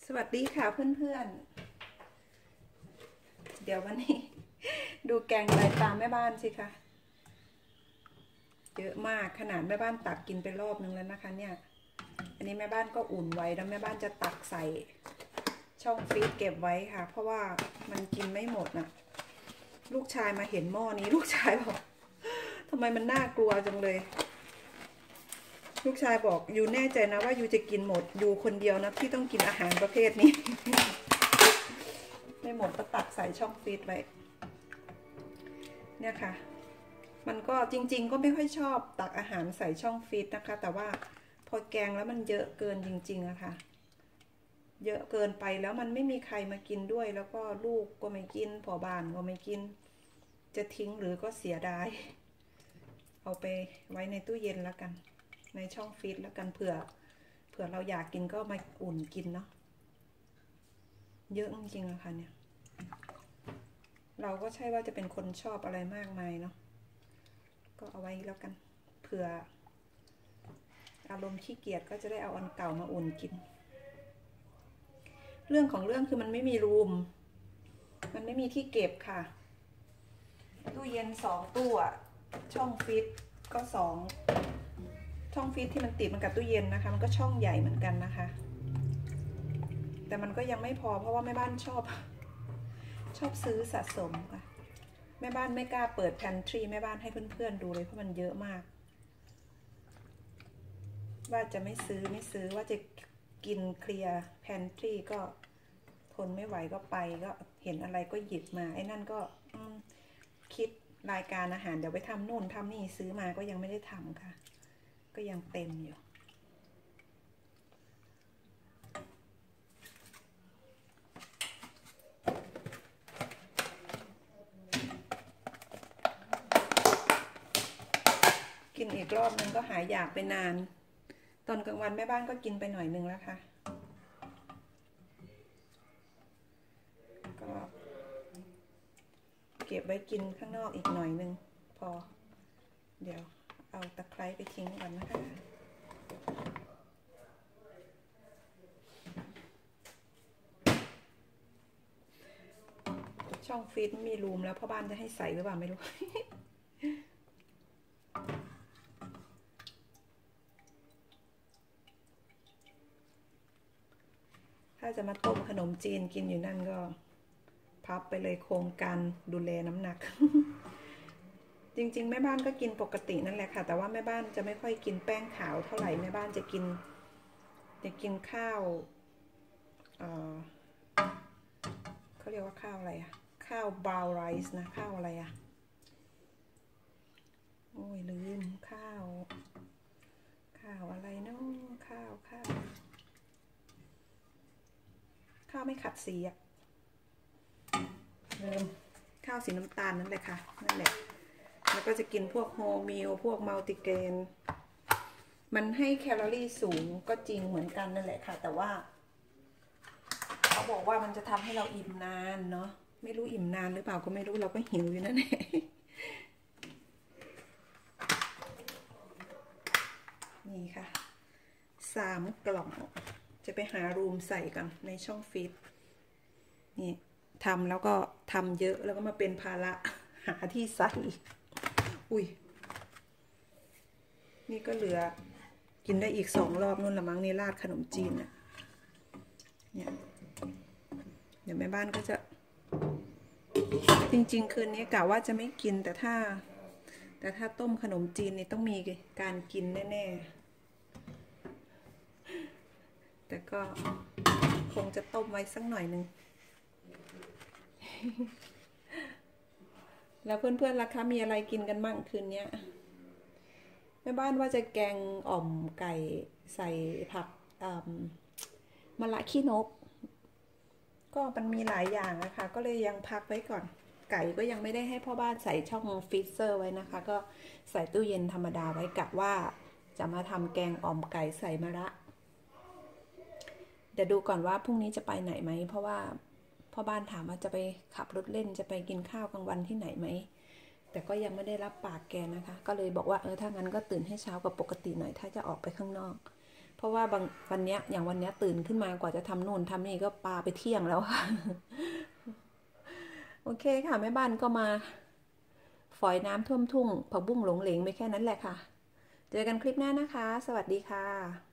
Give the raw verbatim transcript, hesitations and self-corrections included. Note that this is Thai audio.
สวัสดีค่ะเพื่อนๆเดี๋ยววันนี้ดูแกงไตปลาแม่บ้านสิคะเยอะมากขนาดแม่บ้านตักกินไปรอบนึงแล้วนะคะเนี่ยอันนี้แม่บ้านก็อุ่นไว้แล้วแม่บ้านจะตักใส่ช่องฟรีซเก็บไว้ค่ะเพราะว่ามันกินไม่หมดนะลูกชายมาเห็นหม้อนี้ลูกชายบอกทำไมมันน่ากลัวจังเลยลูกชายบอกยูแน่ใจนะว่ายูจะกินหมดยูคนเดียวนะที่ต้องกินอาหารประเภทนี้ ไม่หมดก็ตักใส่ช่องฟรีซไว้เนี่ยค่ะมันก็จริงๆก็ไม่ค่อยชอบตักอาหารใส่ช่องฟรีซนะคะแต่ว่าพอแกงแล้วมันเยอะเกินจริงๆอะค่ะเยอะเกินไปแล้วมันไม่มีใครมากินด้วยแล้วก็ลูกก็ไม่กินพ่อบ้านก็ไม่กินจะทิ้งหรือก็เสียดายเอาไปไว้ในตู้เย็นแล้วกันในช่องฟรีซแล้วกันเผื่อเผื่อเราอยากกินก็มาอุ่นกินเนาะเยอะจริงๆอะค่ะเนี่ยเราก็ใช่ว่าจะเป็นคนชอบอะไรมากมายเนาะก็เอาไว้แล้วกันเผื่ออารมณ์ขี้เกียจก็จะได้เอาอันเก่ามาอุ่นกินเรื่องของเรื่องคือมันไม่มีรูมมันไม่มีที่เก็บค่ะตู้เย็นสองตู้อะช่องฟรีซก็สองช่องฟรีซที่มันติดมันกับตู้เย็นนะคะมันก็ช่องใหญ่เหมือนกันนะคะแต่มันก็ยังไม่พอเพราะว่าแม่บ้านชอบชอบซื้อสะสมค่ะแม่บ้านไม่กล้าเปิดแพนทรีแม่บ้านให้เพื่อนๆดูเลยเพราะมันเยอะมากว่าจะไม่ซื้อไม่ซื้อว่าจะกินเคลียร์แพนทรีก็ทนไม่ไหวก็ไปก็เห็นอะไรก็หยิบมาไอ้นั่นก็คิดรายการอาหารเดี๋ยวไปทำนู่นทำนี่ซื้อมาก็ยังไม่ได้ทำค่ะก็ยังเต็มอยู่กินอีกรอบนึงก็หายอยากไปนานตอนกลางวันแม่บ้านก็กินไปหน่อยนึงแล้วค่ะก็เก็บไว้กินข้างนอกอีกหน่อยนึงพอเดี๋ยวเอาตะไคร้ไปทิ้งก่อนนะคะช่องฟรีซมีรูมแล้วพ่อบ้านจะให้ใส่หรือเปล่าไม่รู้ ถ้าจะมาต้มขนมจีนกินอยู่นั่นก็พับไปเลยโครงการดูแลน้ำหนัก จริงๆแม่บ้านก็กินปกตินั่นแหละค่ะแต่ว่าแม่บ้านจะไม่ค่อยกินแป้งขาวเท่าไหร่แม่บ้านจะกินจะกินข้าวเอ่อเขาเรียกว่าข้าวอะไรอะข้าวบราวน์ไรซ์นะข้าวอะไรอะโอ้ยลืมข้าวข้าวอะไรเนาะข้าวข้าวข้าวไม่ขัดสีอะลืมข้าวสีน้ำตาลนั่นแหละค่ะนั่นแหละแล้วก็จะกินพวกโฮลมิลพวกมัลติเกรนมันให้แคลอรี่สูงก็จริงเหมือนกันนั่นแหละค่ะแต่ว่าเขาบอกว่ามันจะทำให้เราอิ่มนานเนาะไม่รู้อิ่มนานหรือเปล่าก็ไม่รู้เราก็หิวอยู่นั่นแหละนี่ค่ะสามกล่องจะไปหารูมใส่กันในช่องฟีดนี่ทำแล้วก็ทำเยอะแล้วก็มาเป็นภาระหาที่ใส่อุ้ยนี่ก็เหลือกินได้อีกสองรอบนู่นละมั้งนี่ราดขนมจีนเนี่ยเดี๋ยวแม่บ้านก็จะจริงๆคืนนี้กะว่าจะไม่กินแต่ถ้าแต่ถ้าต้มขนมจีนนี่ต้องมีการกินแน่ๆแต่ก็คงจะต้มไว้สักหน่อยนึงแล้วเพื่อนๆล่ะคะมีอะไรกินกันบ้างคืนนี้แม่บ้านว่าจะแกงอ่อมไก่ใส่ผักมะระขี้นกก็มันมีหลายอย่างนะคะก็เลยยังพักไว้ก่อนไก่ก็ยังไม่ได้ให้พ่อบ้านใส่ช่องฟรีเซอร์ไว้นะคะก็ใส่ตู้เย็นธรรมดาไว้กะว่าจะมาทำแกงอ่อมไก่ใส่มะระเดี๋ยวดูก่อนว่าพรุ่งนี้จะไปไหนไหมเพราะว่าพ่อบ้านถามว่าจะไปขับรถเล่นจะไปกินข้าวกลางวันที่ไหนไหมแต่ก็ยังไม่ได้รับปากแกนะคะก็เลยบอกว่าเออถ้างั้นก็ตื่นให้เช้ากว่าปกติหน่อยถ้าจะออกไปข้างนอกพราะว่าบางวันเนี้ยอย่างวันเนี้ยตื่นขึ้นมากว่าจะทำโน่นทำนี่ก็ปาไปเที่ยงแล้วค่ะ โอเคค่ะแม่บ้านก็มาฝอยน้ำท่วมทุ่งผักบุ้งหลงเหลงไปแค่นั้นแหละค่ะเจอกันคลิปหน้านะคะสวัสดีค่ะ